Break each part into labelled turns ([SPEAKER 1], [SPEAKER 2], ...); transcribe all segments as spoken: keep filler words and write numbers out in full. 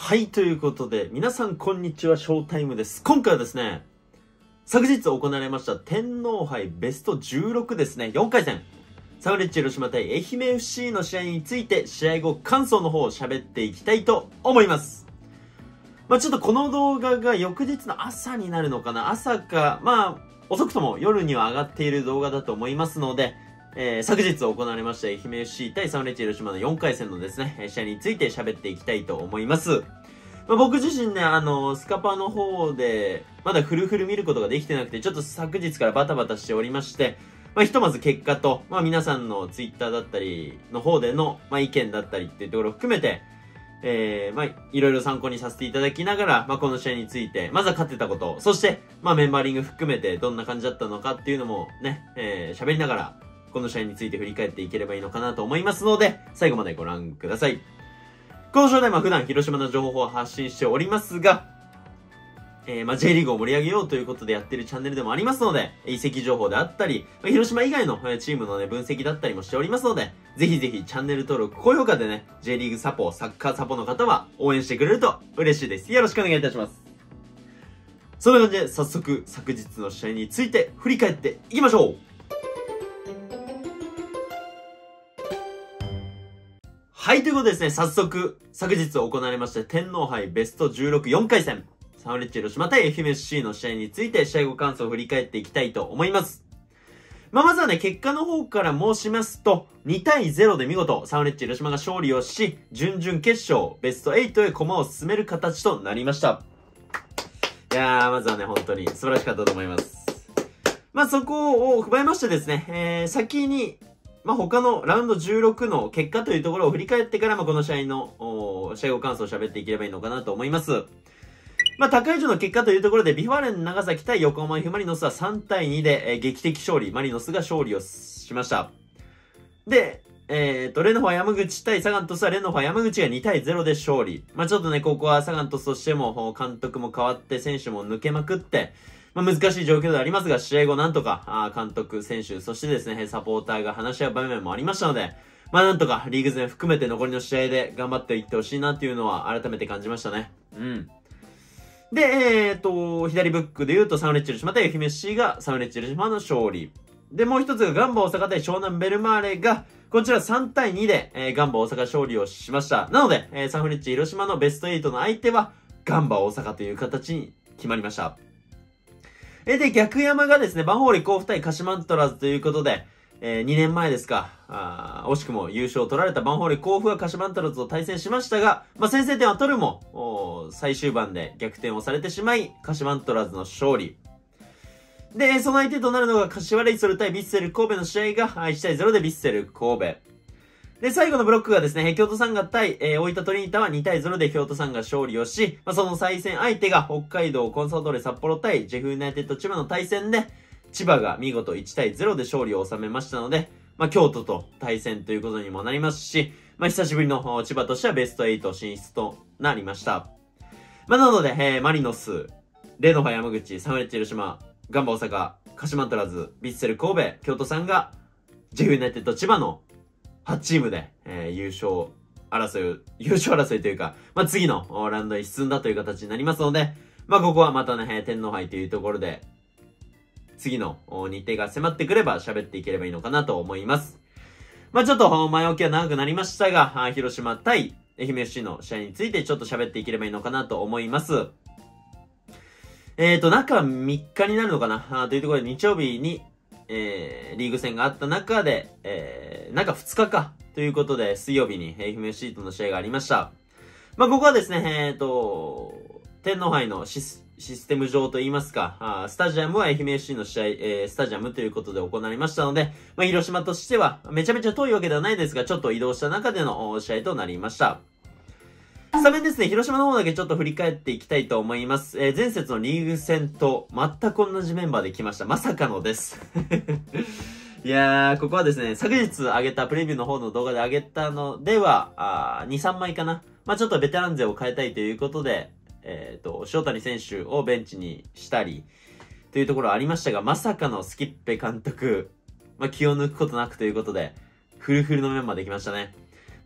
[SPEAKER 1] はい、ということで、皆さんこんにちは、ショータイムです。今回はですね、昨日行われました天皇杯ベストじゅうろくですね、よんかい戦、サンフレッチェ広島対愛媛 エフシー の試合について、試合後感想の方を喋っていきたいと思います。まあちょっとこの動画が翌日の朝になるのかな、朝か、まあ遅くとも夜には上がっている動画だと思いますので、えー、昨日行われました愛媛 エフシー 対サンフレッチェ広島のよんかい戦のですね、試合について喋っていきたいと思います。まあ、僕自身ね、あの、スカパーの方で、まだフルフル見ることができてなくて、ちょっと昨日からバタバタしておりまして、まあ、ひとまず結果と、まあ、皆さんのツイッターだったりの方での、まあ、意見だったりっていうところを含めて、えー、まあ、いろいろ参考にさせていただきながら、まあ、この試合について、まずは勝ってたこと、そして、まあ、メンバーリング含めてどんな感じだったのかっていうのもね、えー、喋りながら、この試合について振り返っていければいいのかなと思いますので、最後までご覧ください。このショーでは普段広島の情報を発信しておりますが、えー、まあ J リーグを盛り上げようということでやってるチャンネルでもありますので、移籍情報であったり、まあ、広島以外のチームのね、分析だったりもしておりますので、ぜひぜひチャンネル登録、高評価でね、J リーグサポ、サッカーサポの方は応援してくれると嬉しいです。よろしくお願いいたします。そんな感じで早速昨日の試合について振り返っていきましょう。はい、ということでですね、早速、昨日行われました天皇杯ベストじゅうろくよんかい戦、サンフレッチェ広島対愛媛 エフシー の試合について試合後感想を振り返っていきたいと思います。まあ、まずはね、結果の方から申しますと、にたいゼロで見事、サンフレッチェ広島が勝利をし、準々決勝、ベストはちへ駒を進める形となりました。いやー、まずはね、本当に素晴らしかったと思います。まあ、そこを踏まえましてですね、えー、先に、まあ、他のラウンドじゅうろくの結果というところを振り返ってから、まあ、この試合の、試合後感想を喋っていければいいのかなと思います。まあ、高以上の結果というところで、ビファレン長崎対横浜 F マリノスはさんたいにで、えー、劇的勝利、マリノスが勝利をしました。で、えっと、レノファ山口対サガン鳥栖はレノファ山口がにたいゼロで勝利。まあ、ちょっとね、ここはサガン鳥栖としても、監督も変わって、選手も抜けまくって、まあ、難しい状況ではありますが、試合後なんとか、あ監督、選手、そしてですね、サポーターが話し合う場面もありましたので、まあなんとかリーグ戦含めて残りの試合で頑張っていってほしいなっていうのは改めて感じましたね。うん。で、えっと、左ブックで言うとサンフレッチェ広島対愛媛 エフシー がサンフレッチェ広島の勝利。で、もう一つがガンバ大阪対湘南ベルマーレが、こちらさんたいにで、えー、ガンバ大阪勝利をしました。なので、えー、サンフレッチェ広島のベストはちの相手はガンバ大阪という形に決まりました。で、逆山がですね、バンホーレ甲府対鹿島アントラーズということで、えー、にねんまえですか、あ惜しくも優勝を取られたバンホーレ甲府は鹿島アントラーズと対戦しましたが、まあ、先制点は取るも、最終盤で逆転をされてしまい、鹿島アントラーズの勝利。で、その相手となるのが柏レイソル対ヴィッセル神戸の試合がいちたいゼロでヴィッセル神戸。で、最後のブロックがですね、京都サンガ対、えー、大分トリニータはにたいゼロで京都サンガ勝利をし、まあ、その再戦相手が北海道コンサドーレ札幌対ジェフユナイテッド千葉の対戦で、千葉が見事いちたいゼロで勝利を収めましたので、まあ、京都と対戦ということにもなりますし、まあ、久しぶりの千葉としてはベストはち進出となりました。まあ、なので、えー、マリノス、レノファ山口、サンフレッチェ広島、ガンバ大阪、鹿島アントラーズ、ヴィッセル神戸、京都サンガ、ジェフユナイテッド千葉のはちチームで、えー、優勝争い、優勝争いというか、まあ、次のラウンドに進んだという形になりますので、まあ、ここはまたね、天皇杯というところで、次の日程が迫ってくれば喋っていければいいのかなと思います。まあ、ちょっと前置きは長くなりましたが、広島対愛媛 エフシー の試合についてちょっと喋っていければいいのかなと思います。えっと、中みっかになるのかなというところで日曜日に、えー、リーグ戦があった中で、えー、中ふつかかということで、水曜日に愛媛 エフシー との試合がありました。まあ、ここはですね、えっと、天皇杯のシス、システム上といいますか、あスタジアムは愛媛 エフシー の試合、えー、スタジアムということで行われましたので、まあ、広島としては、めちゃめちゃ遠いわけではないですが、ちょっと移動した中での試合となりました。スタメンですね、広島の方だけちょっと振り返っていきたいと思います。えー、前節のリーグ戦と全く同じメンバーで来ました。まさかのです。いやー、ここはですね、昨日上げたプレビューの方の動画で上げたのでは、あに、さんまいかな。まあちょっとベテラン勢を変えたいということで、えっと、塩谷選手をベンチにしたり、というところありましたが、まさかのスキッペ監督、まあ気を抜くことなくということで、フルフルのメンバーできましたね。ま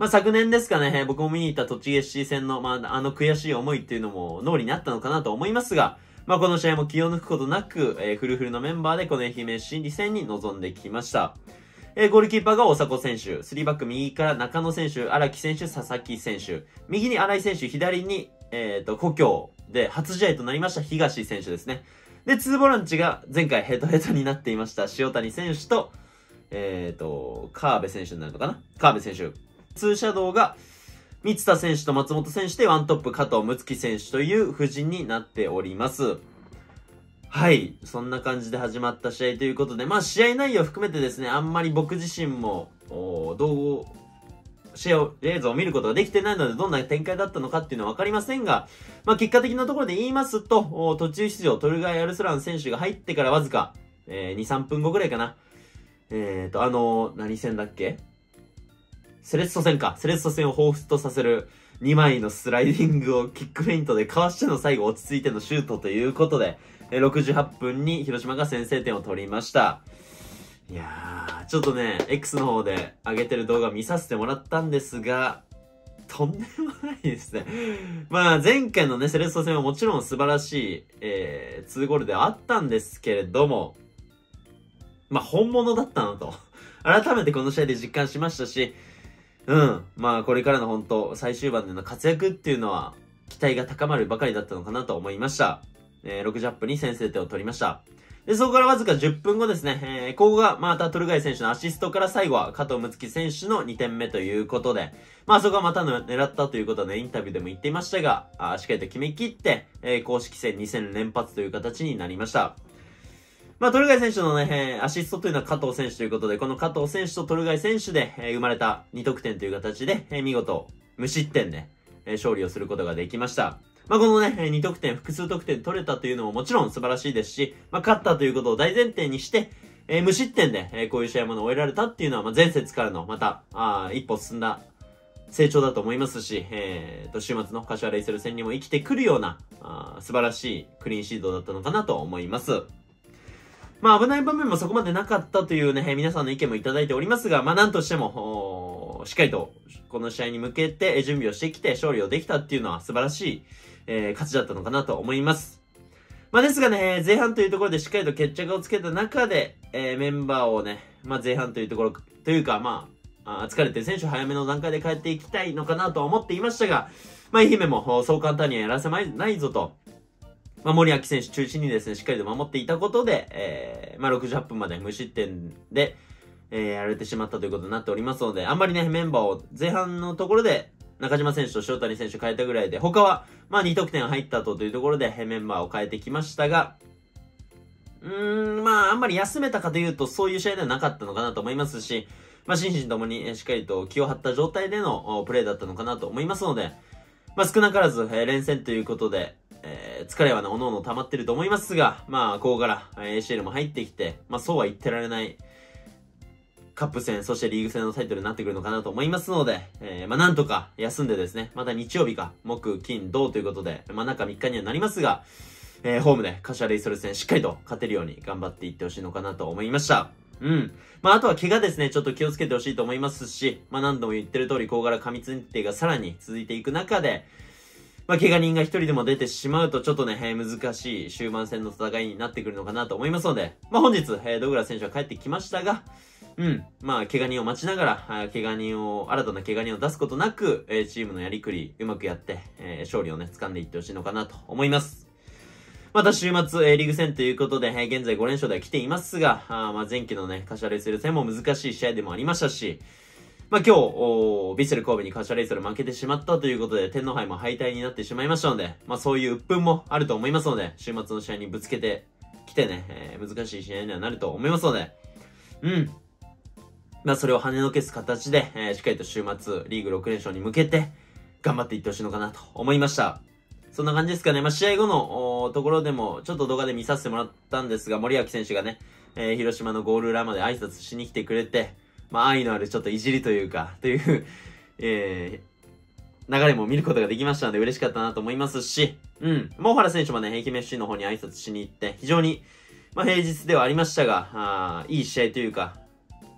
[SPEAKER 1] まあ、昨年ですかね、僕も見に行った栃木 エスシー 戦の、まあ、あの悔しい思いっていうのも脳裏にあったのかなと思いますが、まあ、この試合も気を抜くことなく、えー、フルフルのメンバーでこの愛媛 エフシー 戦に臨んできました。えー、ゴールキーパーが大迫選手、スリーバック右から中野選手、荒木選手、佐々木選手、右に新井選手、左に、えっと、故郷で初試合となりました東選手ですね。で、ツーボランチが前回ヘトヘトになっていました塩谷選手と、えっと、川辺選手になるのかな川辺選手。ツーシャドウが、三田選手と松本選手でワントップ加藤睦月選手という布陣になっております。はい。そんな感じで始まった試合ということで、まあ試合内容含めてですね、あんまり僕自身も、どう、試合映像を見ることができてないので、どんな展開だったのかっていうのはわかりませんが、まあ結果的なところで言いますと、途中出場、トルガイ・アルスラン選手が入ってからわずか、えー、に、さんぷんごぐらいかな。えーと、あのー、何戦だっけセレッソ戦か。セレッソ戦を彷彿とさせるにまいのスライディングをキックフェイントでかわしての最後落ち着いてのシュートということで、ろくじゅうはっぷんに広島が先制点を取りました。いやー、ちょっとね、X の方で上げてる動画見させてもらったんですが、とんでもないですね。まあ前回のね、セレッソ戦はもちろん素晴らしい、えー、にゴールではあったんですけれども、まあ本物だったなと。改めてこの試合で実感しましたし、うん。まあこれからの本当最終盤での活躍っていうのは期待が高まるばかりだったのかなと思いました。えー、ろくじゅうはっぷんに先制点を取りました。で、そこからわずかじゅっぷんごですね、えー、ここがまたトルガイ選手のアシストから最後は加藤睦月選手のにてんめということで、まあそこはまたの狙ったということで、ね、インタビューでも言っていましたが、あしっかりと決め切って、えー、公式戦に戦連発という形になりました。まあ、トルガイ選手のね、アシストというのは加藤選手ということで、この加藤選手とトルガイ選手で、えー、生まれたに得点という形で、えー、見事、無失点で、えー、勝利をすることができました。まあ、このね、に得点、複数得点取れたというのももちろん素晴らしいですし、まあ、勝ったということを大前提にして、えー、無失点で、えー、こういう試合も終えられたっていうのは、まあ、前節からの、また、あ一歩進んだ成長だと思いますし、えー、と、週末の柏レイソル戦にも生きてくるような、あ素晴らしいクリーンシートだったのかなと思います。まあ危ない場面もそこまでなかったというね、皆さんの意見もいただいておりますが、まあなんとしても、しっかりとこの試合に向けて準備をしてきて勝利をできたっていうのは素晴らしい、えー、勝ちだったのかなと思います。まあですがね、前半というところでしっかりと決着をつけた中で、えー、メンバーをね、まあ前半というところ、というかまあ、あ疲れてる選手早めの段階で変えていきたいのかなとは思っていましたが、まあ愛媛もそう簡単にはやらせないぞと、まあ、森脇選手中心にですね、しっかりと守っていたことで、えー、まあ、ろくじゅうはっぷんまで無失点で、えー、やられてしまったということになっておりますので、あんまりね、メンバーを前半のところで、中島選手と塩谷選手変えたぐらいで、他は、まあ、に得点入ったとというところで、メンバーを変えてきましたが、うーん、まあ、あんまり休めたかというと、そういう試合ではなかったのかなと思いますし、まあ、心身ともにしっかりと気を張った状態でのプレーだったのかなと思いますので、まあ、少なからず、えー、連戦ということで、えー、疲れはね、おのおの溜まってると思いますが、まあ、ここから、エーシーエル も入ってきて、まあ、そうは言ってられない、カップ戦、そしてリーグ戦のタイトルになってくるのかなと思いますので、えー、まあ、なんとか休んでですね、また日曜日か、木、金、土ということで、まあ、中みっかにはなりますが、えー、ホームで柏レイソル戦しっかりと勝てるように頑張っていってほしいのかなと思いました。うん。まあ、あとは怪我ですね、ちょっと気をつけてほしいと思いますし、まあ、何度も言ってる通り、ここから過密日程がさらに続いていく中で、まあ、怪我人が一人でも出てしまうと、ちょっとね、えー、難しい終盤戦の戦いになってくるのかなと思いますので、まあ、本日、えー、ドグラス選手は帰ってきましたが、うん。まあ、怪我人を待ちながら、怪我人を、新たな怪我人を出すことなく、えー、チームのやりくり、うまくやって、えー、勝利をね、掴んでいってほしいのかなと思います。また週末、えー、リーグ戦ということで、えー、現在ご連勝では来ていますが、あまあ前期のね、柏レイソル戦も難しい試合でもありましたし、まあ今日、ヴィッセル神戸に柏レイソル負けてしまったということで、天皇杯も敗退になってしまいましたので、まあそういう鬱憤もあると思いますので、週末の試合にぶつけてきてね、えー、難しい試合にはなると思いますので、うん。まあそれを跳ねのけす形で、えー、しっかりと週末、リーグろく連勝に向けて、頑張っていってほしいのかなと思いました。そんな感じですかね。まあ、試合後のところでも、ちょっと動画で見させてもらったんですが、森脇選手がね、えー、広島のゴール裏まで挨拶しに来てくれて、まあ、愛のあるちょっといじりというか、という、えー、流れも見ることができましたので嬉しかったなと思いますし、うん。モーハラ選手もね、愛媛 エフシー の方に挨拶しに行って、非常に、まあ、平日ではありましたが、あいい試合というか、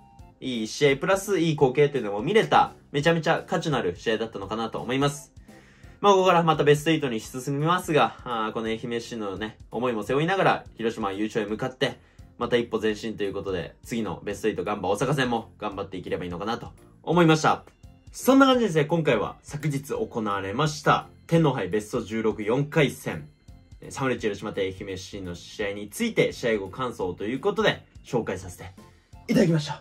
[SPEAKER 1] いい試合プラスいい光景っていうのも見れた、めちゃめちゃ価値のある試合だったのかなと思います。まあ、ここからまたベストはちに進みますが、あこの愛媛 エフシー のね、思いも背負いながら、広島優勝へ向かって、また一歩前進ということで、次のベストはちガンバ大阪戦も頑張っていければいいのかなと思いました。そんな感じですね、今回は昨日行われました、天皇杯ベストじゅうろくよんかい戦、サムレッチェ広島対愛媛 エフシー の試合について、試合後感想ということで、紹介させていただきました。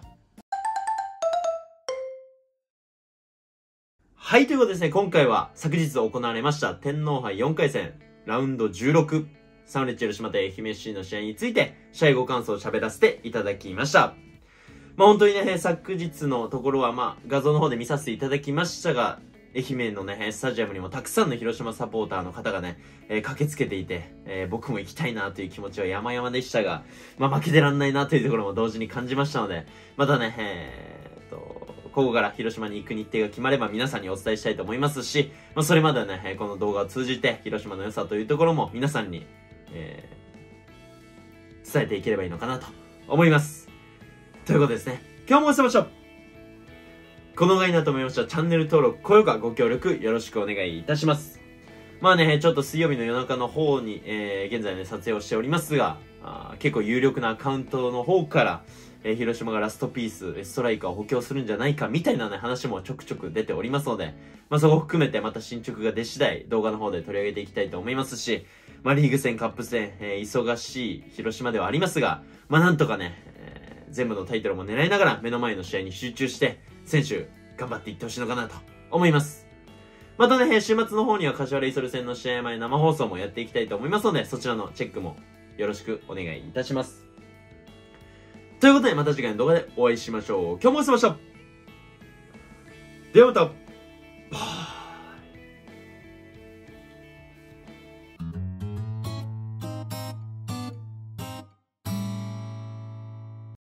[SPEAKER 1] はい、ということでですね、今回は昨日行われました天皇杯よんかい戦、ラウンドじゅうろく、サムレッチェ広島対愛媛 エフシー の試合について、試合後感想を喋らせていただきました。まあ本当にね、昨日のところはまあ画像の方で見させていただきましたが、愛媛のね、スタジアムにもたくさんの広島サポーターの方がね、えー、駆けつけていて、えー、僕も行きたいなという気持ちは山々でしたが、まあ負けてらんないなというところも同時に感じましたので、またね、えー、っと、ここから広島に行く日程が決まれば皆さんにお伝えしたいと思いますし、まあそれまではね、この動画を通じて広島の良さというところも皆さんに、えー、伝えていければいいのかなと思います。ということですね。今日もお疲れ様でした。この動画になると思いましたらチャンネル登録、高評価、ご協力よろしくお願いいたします。まあね、ちょっと水曜日の夜中の方に、えー、現在ね、撮影をしておりますが、あ結構有力なアカウントの方から、えー、広島がラストピース、ストライカーを補強するんじゃないかみたいなね、話もちょくちょく出ておりますので、まあそこを含めてまた進捗が出次第動画の方で取り上げていきたいと思いますし、まあリーグ戦、カップ戦、えー、忙しい広島ではありますが、まあなんとかね、えー、全部のタイトルも狙いながら目の前の試合に集中して、選手頑張っていってほしいのかなと思います。またね、週末の方には柏レイソル戦の試合前生放送もやっていきたいと思いますので、そちらのチェックもよろしくお願いいたします。ということで、また次回の動画でお会いしましょう。今日もお疲れ様でした。ではまた。